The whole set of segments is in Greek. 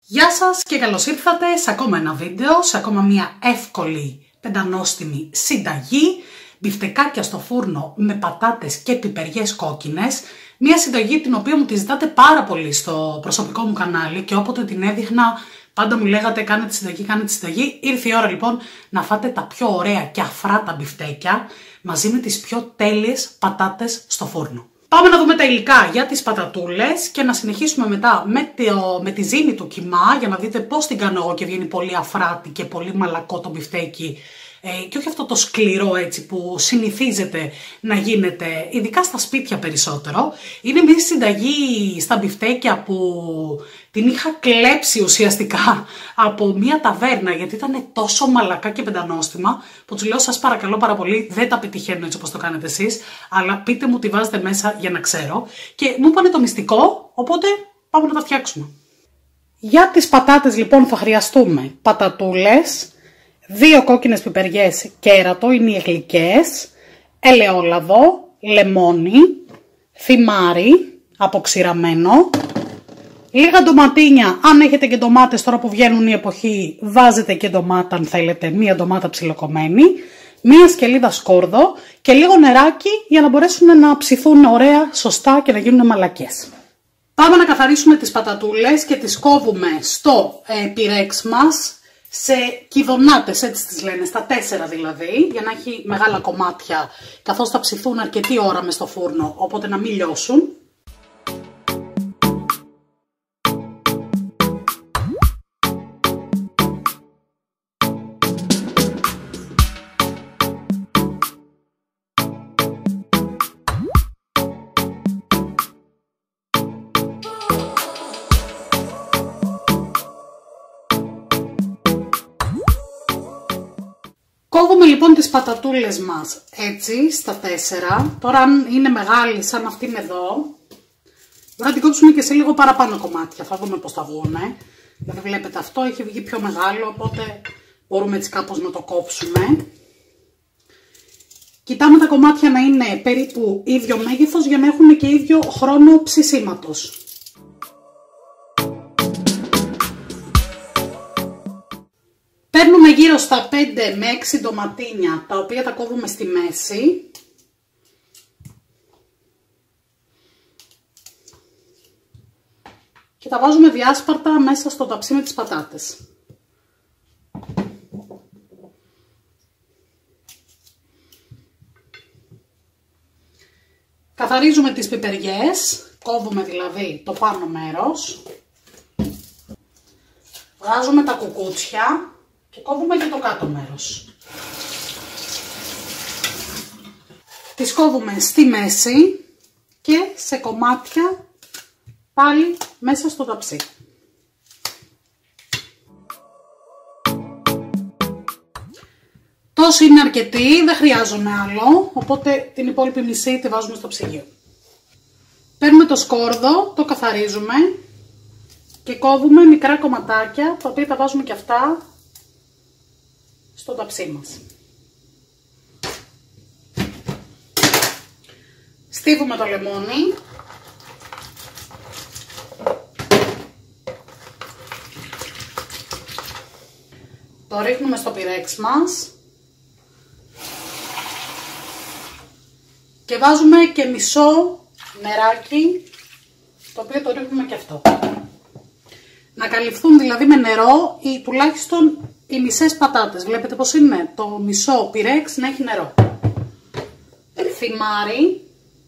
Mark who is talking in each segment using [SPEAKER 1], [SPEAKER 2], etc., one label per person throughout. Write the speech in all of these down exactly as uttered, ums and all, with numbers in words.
[SPEAKER 1] Γεια σας και καλώς ήρθατε σε ακόμα ένα βίντεο, σε ακόμα μια εύκολη πεντανόστιμη συνταγή. Μπιφτεκάκια στο φούρνο με πατάτες και πιπεριές κόκκινες. Μια συνταγή την οποία μου τη ζητάτε πάρα πολύ στο προσωπικό μου κανάλι και όποτε την έδειχνα πάντα μου λέγατε κάνε τη συνταγή, κάνε τη συνταγή. Ήρθε η ώρα λοιπόν να φάτε τα πιο ωραία και αφράτα μπιφτέκια μαζί με τις πιο τέλειες πατάτες στο φούρνο. Πάμε να δούμε τα υλικά για τις πατατούλες και να συνεχίσουμε μετά με, το, με τη ζύμη του κιμά για να δείτε πώς την κάνω εγώ και βγαίνει πολύ αφράτη και πολύ μαλακό το μπιφτέκι ε, και όχι αυτό το σκληρό έτσι που συνηθίζεται να γίνεται ειδικά στα σπίτια περισσότερο. Είναι μια συνταγή στα μπιφτέκια που την είχα κλέψει ουσιαστικά από μια ταβέρνα γιατί ήταν τόσο μαλακά και πεντανόστιμα που τους λέω σας παρακαλώ πάρα πολύ, δεν τα πετυχαίνω έτσι όπως το κάνετε εσείς, αλλά πείτε μου τι βάζετε μέσα για να ξέρω. Και μου είπανε το μυστικό, οπότε πάμε να τα φτιάξουμε. Για τις πατάτες λοιπόν θα χρειαστούμε πατατούλες, δύο κόκκινες πιπεριές κέρατο, είναι οι γλυκές, ελαιόλαδο, λεμόνι, θυμάρι αποξηραμένο, λίγα ντοματίνια, αν έχετε και ντομάτες τώρα που βγαίνουν η εποχή, βάζετε και ντομάτα αν θέλετε, μία ντομάτα ψιλοκομμένη, μία σκελίδα σκόρδο και λίγο νεράκι για να μπορέσουν να ψηθούν ωραία, σωστά και να γίνουν μαλακές. Πάμε να καθαρίσουμε τις πατατούλες και τις κόβουμε στο ε, πυρέξ μας σε κυδονάτες, έτσι τις λένε, στα τέσσερα δηλαδή, για να έχει μεγάλα κομμάτια, καθώς θα ψηθούν αρκετή ώρα μες στο φούρνο, οπότε να μην λιώσουν. Κόβουμε λοιπόν τις πατατούλες μας έτσι στα τέσσερα. Τώρα αν είναι μεγάλη σαν αυτήν εδώ, μπορεί να την κόψουμε και σε λίγο παραπάνω κομμάτια. Θα δούμε πώς θα βγουνε. Δηλαδή βλέπετε αυτό έχει βγει πιο μεγάλο, οπότε μπορούμε έτσι κάπως να το κόψουμε. Κοιτάμε τα κομμάτια να είναι περίπου ίδιο μέγεθος για να έχουν και ίδιο χρόνο ψησίματος. Παίρνουμε γύρω στα πέντε με έξι ντοματίνια, τα οποία τα κόβουμε στη μέση. Και τα βάζουμε διάσπαρτα μέσα στο ταψί με τις πατάτες. Καθαρίζουμε τις πιπεριές, κόβουμε δηλαδή το πάνω μέρος. Βγάζουμε τα κουκούτσια. Και κόβουμε και το κάτω μέρος. Τις κόβουμε στη μέση και σε κομμάτια πάλι μέσα στο ταψί. Τόσο είναι αρκετή, δεν χρειάζομαι άλλο, οπότε την υπόλοιπη μισή τη βάζουμε στο ψυγείο. Παίρνουμε το σκόρδο, το καθαρίζουμε και κόβουμε μικρά κομματάκια, τα οποία τα βάζουμε και αυτά στο ταψί μας. Στίβουμε το λεμόνι. Το ρίχνουμε στο πυρέξ μας. Και βάζουμε και μισό νεράκι, το οποίο το ρίχνουμε και αυτό. Να καλυφθούν δηλαδή με νερό ή τουλάχιστον οι μισές πατάτες. Βλέπετε πως είναι το μισό πυρέξ να έχει νερό. Θυμάρι.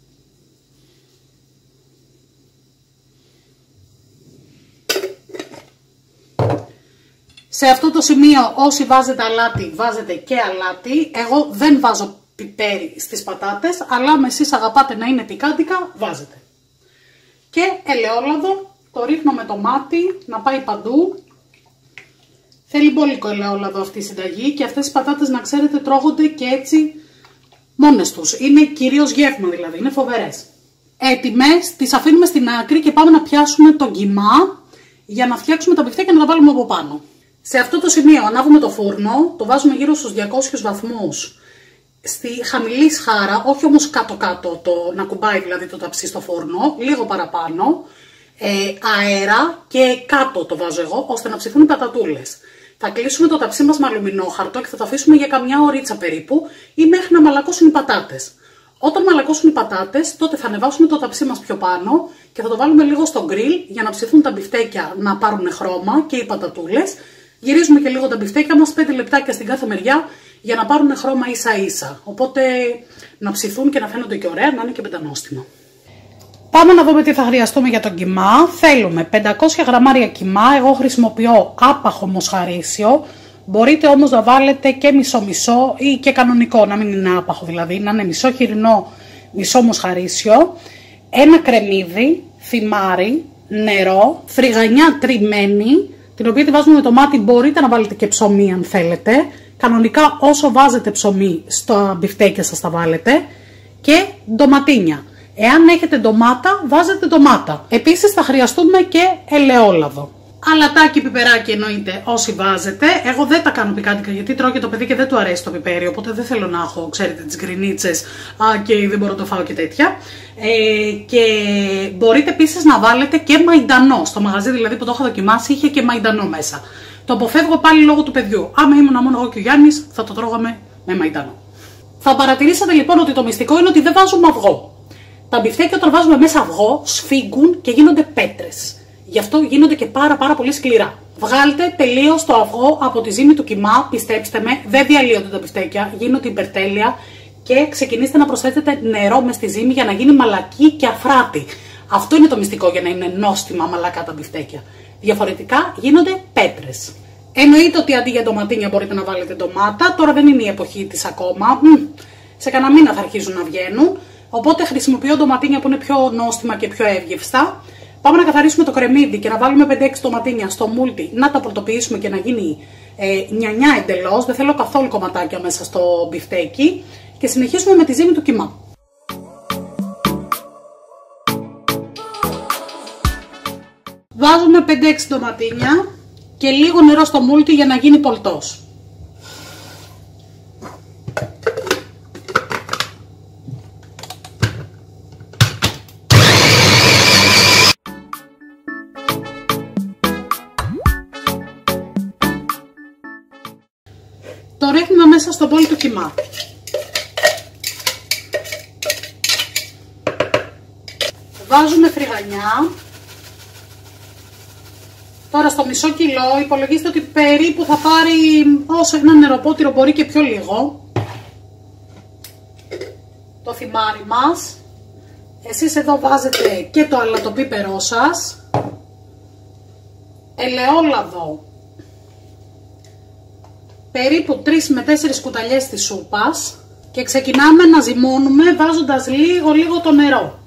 [SPEAKER 1] Σε αυτό το σημείο όσοι βάζετε αλάτι βάζετε και αλάτι. Εγώ δεν βάζω πιπέρι στις πατάτες, αλλά αν εσείς αγαπάτε να είναι πικάντικα βάζετε. Και ελαιόλαδο, το ρίχνω με το μάτι να πάει παντού. Θέλει μπόλικο ελαιόλαδο αυτή η συνταγή και αυτές οι πατάτες να ξέρετε τρώγονται και έτσι μόνες τους. Είναι κυρίως γεύμα δηλαδή, είναι φοβερές. Έτοιμες, τις αφήνουμε στην άκρη και πάμε να πιάσουμε τον κιμά για να φτιάξουμε τα μπιφτέκια και να τα βάλουμε από πάνω. Σε αυτό το σημείο ανάβουμε το φούρνο, το βάζουμε γύρω στους διακόσιους βαθμούς στη χαμηλή σχάρα, όχι όμως κάτω κάτω το, να κουμπάει δηλαδή το ταψί στο φούρνο, λίγο παραπάνω. ε, αέρα και κάτω το βάζω εγώ, ώστε να ψηθούν οι πατατούλες. Θα κλείσουμε το ταψί μας με αλουμινόχαρτο και θα το αφήσουμε για καμιά ωρίτσα περίπου ή μέχρι να μαλακώσουν οι πατάτες. Όταν μαλακώσουν οι πατάτες, τότε θα ανεβάσουμε το ταψί μας πιο πάνω και θα το βάλουμε λίγο στο γκριλ για να ψηθούν τα μπιφτέκια να πάρουν χρώμα και οι πατατούλες. Γυρίζουμε και λίγο τα μπιφτέκια μας, πέντε λεπτάκια στην κάθε μεριά για να πάρουν χρώμα ίσα ίσα. Οπότε να ψηθούν και να φαίνονται και ωραία, να είναι και πεντανόστιμα. Πάμε να δούμε τι θα χρειαστούμε για τον κιμά. Θέλουμε πεντακόσια γραμμάρια κιμά, εγώ χρησιμοποιώ άπαχο μοσχαρίσιο. Μπορείτε όμως να βάλετε και μισό-μισό ή και κανονικό, να μην είναι άπαχο δηλαδή, να είναι μισό χοιρινό, μισό μοσχαρίσιο. Ένα κρεμμύδι, θυμάρι, νερό, φρυγανιά τριμμένη, την οποία τη βάζουμε με το μάτι, μπορείτε να βάλετε και ψωμί αν θέλετε. Κανονικά όσο βάζετε ψωμί στα μπιφτέκια σας τα βάλετε. Και ντοματίνια. Εάν έχετε ντομάτα, βάζετε ντομάτα. Επίσης θα χρειαστούμε και ελαιόλαδο. Αλατάκι, πιπεράκι εννοείται όσοι βάζετε. Εγώ δεν τα κάνω πικάντικα γιατί τρώω και το παιδί και δεν του αρέσει το πιπέρι. Οπότε δεν θέλω να έχω, ξέρετε, τις γκρινίτσες α, και δεν μπορώ να το φάω και τέτοια. Ε, και μπορείτε επίσης να βάλετε και μαϊντανό. Στο μαγαζί δηλαδή που το έχω δοκιμάσει είχε και μαϊντανό μέσα. Το αποφεύγω πάλι λόγω του παιδιού. Άμα ήμουν μόνο εγώ και ο Γιάννης, θα το τρώγαμε με μαϊντανό. Θα παρατηρήσατε λοιπόν ότι το μυστικό είναι ότι δεν βάζουμε αυγό. Τα μπιφτέκια όταν βάζουμε μέσα αυγό σφίγγουν και γίνονται πέτρες. Γι' αυτό γίνονται και πάρα πάρα πολύ σκληρά. Βγάλτε τελείως το αυγό από τη ζύμη του κιμά, πιστέψτε με, δεν διαλύονται τα μπιφτέκια, γίνονται υπερτέλεια και ξεκινήστε να προσθέτετε νερό μες στη ζύμη για να γίνει μαλακή και αφράτη. Αυτό είναι το μυστικό για να είναι νόστιμα μαλακά τα μπιφτέκια. Διαφορετικά γίνονται πέτρες. Εννοείται ότι αντί για ντοματίνια μπορείτε να βάλετε ντομάτα, τώρα δεν είναι η εποχή της ακόμα, Μ, σε κανένα μήνα θα αρχίζουν να βγαίνουν, οπότε χρησιμοποιώ ντοματίνια που είναι πιο νόστιμα και πιο εύγευστα. Πάμε να καθαρίσουμε το κρεμμύδι και να βάλουμε πέντε έξι ντοματίνια στο μούλτι, να τα πρωτοποιήσουμε και να γίνει ε, νιανιά εντελώς. Δεν θέλω καθόλου κομματάκια μέσα στο μπιφτέκι. Και συνεχίσουμε με τη ζύμη του κιμά. Βάζουμε πέντε έξι ντοματίνια και λίγο νερό στο μούλτι για να γίνει πολτός. Το ρίχνουμε μέσα στο μπολ του κιμά. Βάζουμε φρυγανιά. Τώρα στο μισό κιλό υπολογίστε ότι περίπου θα πάρει όσο ένα νεροπότηρο, μπορεί και πιο λίγο, το θυμάρι μας. Εσείς εδώ βάζετε και το αλατοπίπερό σας, ελαιόλαδο, περίπου τρεις με τέσσερις κουταλιές της σούπας και ξεκινάμε να ζυμώνουμε βάζοντας λίγο λίγο το νερό.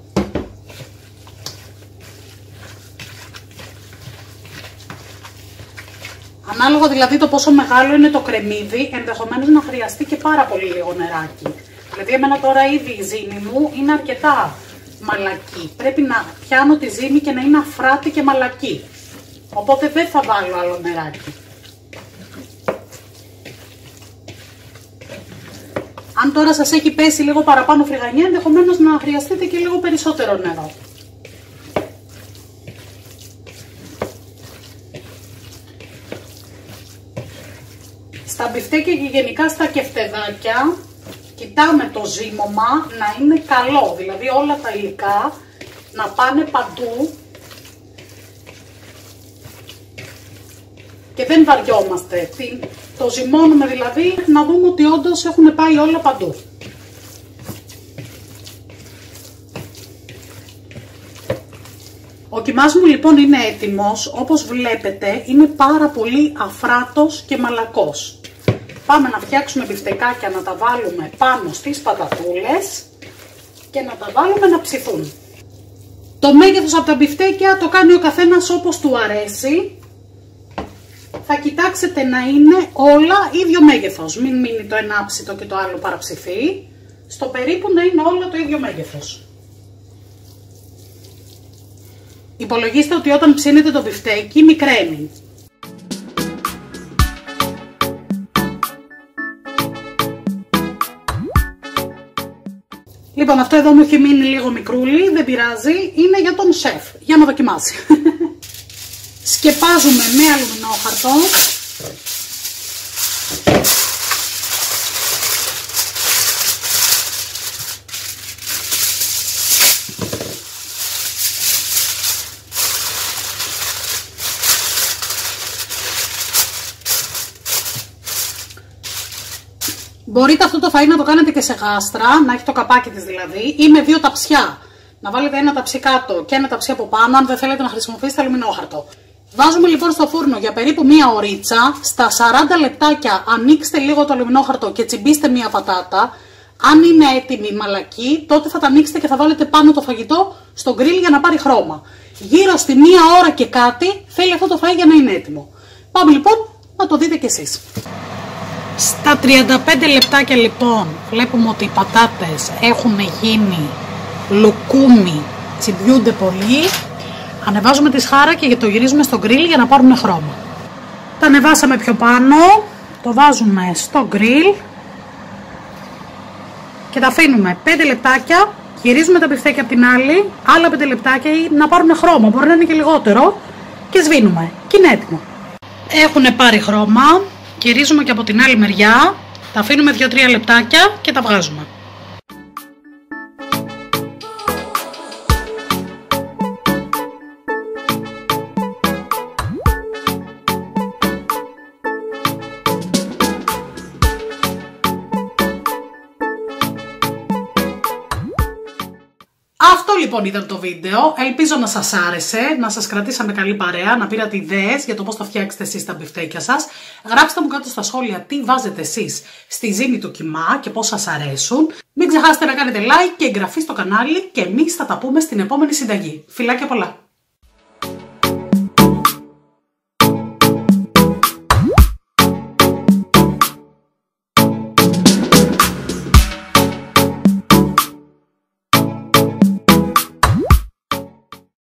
[SPEAKER 1] Ανάλογα δηλαδή το πόσο μεγάλο είναι το κρεμμύδι, ενδεχομένως να χρειαστεί και πάρα πολύ λίγο νεράκι. Δηλαδή εμένα τώρα ήδη η ζύμη μου είναι αρκετά μαλακή. Πρέπει να πιάνω τη ζύμη και να είναι αφράτη και μαλακή. Οπότε δεν θα βάλω άλλο νεράκι. Αν τώρα σας έχει πέσει λίγο παραπάνω φρυγανιά, ενδεχομένως να χρειαστείτε και λίγο περισσότερο νερό. Στα μπιφτέκια και γενικά στα κεφτεδάκια κοιτάμε το ζύμωμα να είναι καλό, δηλαδή όλα τα υλικά να πάνε παντού και δεν βαριόμαστε. Το ζυμώνουμε δηλαδή να δούμε ότι όντως έχουν πάει όλα παντού. Ο κιμάς μου λοιπόν είναι έτοιμος, όπως βλέπετε είναι πάρα πολύ αφράτος και μαλακός. Πάμε να φτιάξουμε μπιφτεκάκια, να τα βάλουμε πάνω στις πατατούλες και να τα βάλουμε να ψηθούν. Το μέγεθος από τα μπιφτέκια το κάνει ο καθένας όπως του αρέσει. Θα κοιτάξετε να είναι όλα ίδιο μέγεθος, μην μείνει το ένα άψητο και το άλλο παραψηφί, στο περίπου να είναι όλα το ίδιο μέγεθος. Υπολογίστε ότι όταν ψήνετε το μπιφτέκι μικραίνει. Λοιπόν, αυτό εδώ μου έχει μείνει λίγο μικρούλι, δεν πειράζει, είναι για τον σεφ, για να δοκιμάσει. Σκεπάζουμε με αλουμινόχαρτο. Μπορείτε αυτό το φαΐ να το κάνετε και σε γάστρα, να έχει το καπάκι της δηλαδή, ή με δύο ταψιά. Να βάλετε ένα ταψί κάτω και ένα ταψί από πάνω, αν δεν θέλετε να χρησιμοποιήσετε αλουμινόχαρτο. Βάζουμε λοιπόν στο φούρνο για περίπου μία ωρίτσα, στα σαράντα λεπτάκια ανοίξτε λίγο το αλουμινόχαρτο και τσιμπήστε μία πατάτα. Αν είναι έτοιμη μαλακή, τότε θα τα ανοίξετε και θα βάλετε πάνω το φαγητό στο γκριλ για να πάρει χρώμα. Γύρω στη μία ώρα και κάτι θέλει αυτό το φαΐ για να είναι έτοιμο. Πάμε λοιπόν να το δείτε κι εσείς. Στα τριάντα πέντε λεπτάκια λοιπόν βλέπουμε ότι οι πατάτες έχουν γίνει λουκούμι, τσιμπιούνται πολύ. Ανεβάζουμε τη σχάρα και το γυρίζουμε στο γκριλ για να πάρουν χρώμα. Τα ανεβάσαμε πιο πάνω, το βάζουμε στο γκριλ και τα αφήνουμε πέντε λεπτάκια. Γυρίζουμε τα μπιφτέκια από την άλλη, άλλα πέντε λεπτάκια να πάρουν χρώμα, μπορεί να είναι και λιγότερο, και σβήνουμε και είναι έτοιμο. Έχουν πάρει χρώμα. Γυρίζουμε και από την άλλη μεριά, τα αφήνουμε δύο τρία λεπτάκια και τα βγάζουμε. Αυτό λοιπόν ήταν το βίντεο, ελπίζω να σας άρεσε, να σας κρατήσαμε καλή παρέα, να πήρατε ιδέες για το πώς θα φτιάξετε εσείς τα μπιφτέκια σας. Γράψτε μου κάτω στα σχόλια τι βάζετε εσείς στη ζύμη του κιμά και πώς σας αρέσουν. Μην ξεχάσετε να κάνετε like και εγγραφή στο κανάλι και εμείς θα τα πούμε στην επόμενη συνταγή. Φιλάκια πολλά!